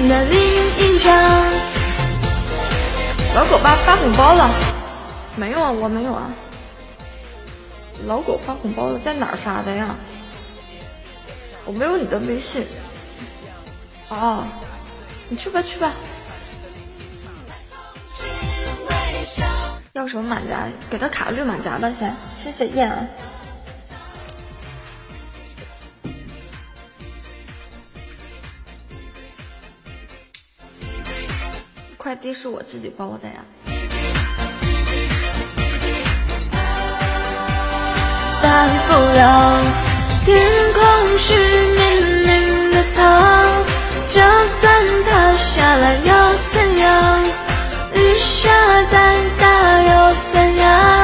生的另一场。老狗爸发红包了？没有啊，我没有啊。老狗发红包了，在哪儿发的呀？我没有你的微信。哦，你去吧去吧。要什么马甲？给他卡绿马甲吧，先谢谢燕啊。快递是我自己包的呀。大不了天空是明明的糖，就算它下来又怎样？雨下再大又怎样？